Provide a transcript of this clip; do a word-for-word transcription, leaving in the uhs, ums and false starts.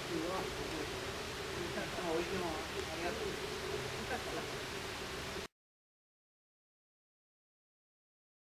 うわ、すごい。おいでもありがとう。